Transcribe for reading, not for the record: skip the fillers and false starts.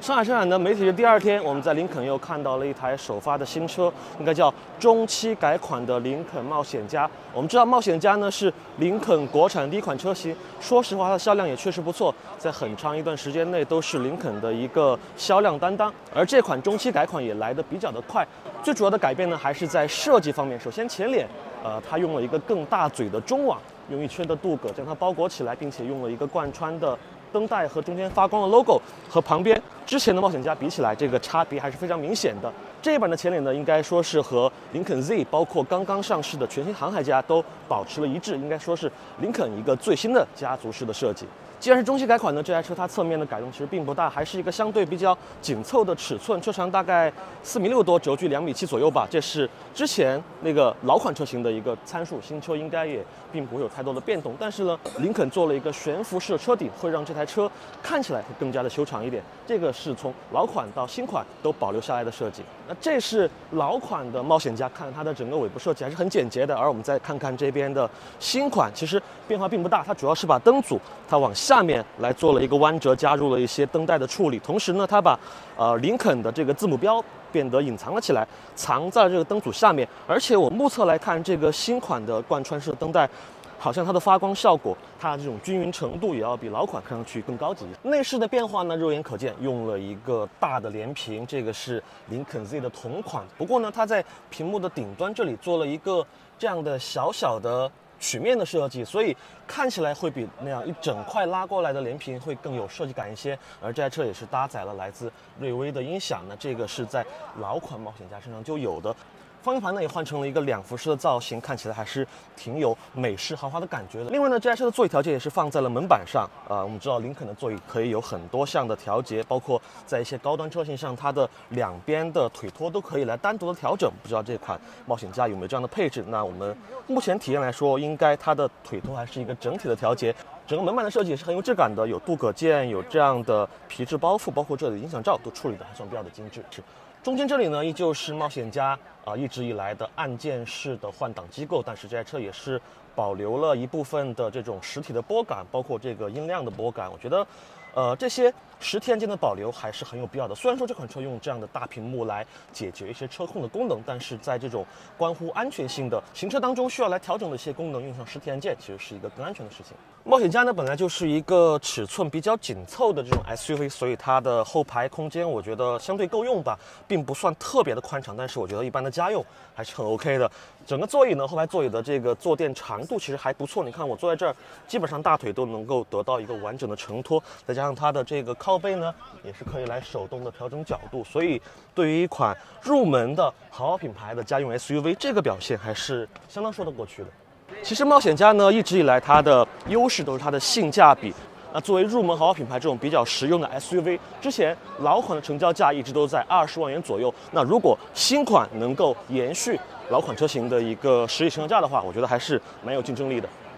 上海车展的媒体日第二天，我们在林肯又看到了一台首发的新车，应该叫中期改款的林肯冒险家。我们知道冒险家呢是林肯国产第一款车型，说实话它的销量也确实不错，在很长一段时间内都是林肯的一个销量担当。而这款中期改款也来得比较的快，最主要的改变呢还是在设计方面。首先前脸，它用了一个更大嘴的中网，用一圈的镀铬将它包裹起来，并且用了一个贯穿的灯带和中间发光的 logo， 和旁边之前的冒险家比起来，这个差别还是非常明显的。这一版的前脸呢，应该说是和林肯 Z 包括刚刚上市的全新航海家都保持了一致，应该说是林肯一个最新的家族式的设计。既然是中期改款呢，这台车它侧面的改动其实并不大，还是一个相对比较紧凑的尺寸，车长大概4.6米多，轴距2.7米左右吧。这是之前那个老款车型的一个参数，新车应该也并不会有太多的变动。但是呢，林肯做了一个悬浮式的车顶，会让这台车看起来会更加的修长一点。这个是从老款到新款都保留下来的设计。那这是老款的冒险家，看它的整个尾部设计还是很简洁的。而我们再看看这边的新款，其实变化并不大，它主要是把灯组它往下面来做了一个弯折，加入了一些灯带的处理。同时呢，它把林肯的这个字母标变得隐藏了起来，藏在这个灯组下面。而且我目测来看，这个新款的贯穿式灯带，好像它的发光效果，它的这种均匀程度也要比老款看上去更高级。内饰的变化呢，肉眼可见，用了一个大的连屏，这个是林肯 Z 的同款。不过呢，它在屏幕的顶端这里做了一个这样的小小的曲面的设计，所以看起来会比那样一整块拉过来的连屏会更有设计感一些。而这台车也是搭载了来自瑞威的音响呢，这个是在老款冒险家身上就有的。方向盘呢也换成了一个2辐式的造型，看起来还是挺有美式豪华的感觉的。另外呢，这台车的座椅调节也是放在了门板上。我们知道林肯的座椅可以有很多项的调节，包括在一些高端车型上，它的两边的腿托都可以来单独的调整。不知道这款冒险家有没有这样的配置？那我们目前体验来说，应该它的腿托还是一个整体的调节。整个门板的设计也是很有质感的，有镀铬件，有这样的皮质包覆，包括这里的音响罩都处理的还算比较的精致。中间这里呢，依旧是冒险家一直以来的按键式的换挡机构，但是这台车也是保留了一部分的这种实体的拨杆，包括这个音量的拨杆。我觉得，这些实体按键的保留还是很有必要的。虽然说这款车用这样的大屏幕来解决一些车控的功能，但是在这种关乎安全性的行车当中需要来调整的一些功能，用上实体按键其实是一个更安全的事情。冒险家呢本来就是一个尺寸比较紧凑的这种 SUV， 所以它的后排空间我觉得相对够用吧，并不算特别的宽敞，但是我觉得一般的家用还是很 OK 的。整个座椅呢，后排座椅的这个坐垫长度其实还不错，你看我坐在这儿，基本上大腿都能够得到一个完整的承托，再加上它的这个靠背呢，也是可以来手动的调整角度，所以对于一款入门的豪华品牌的家用 SUV， 这个表现还是相当说得过去的。其实冒险家呢，一直以来它的优势都是它的性价比。那作为入门豪华品牌这种比较实用的 SUV， 之前老款的成交价一直都在20万元左右。那如果新款能够延续老款车型的一个实际成交价的话，我觉得还是蛮有竞争力的。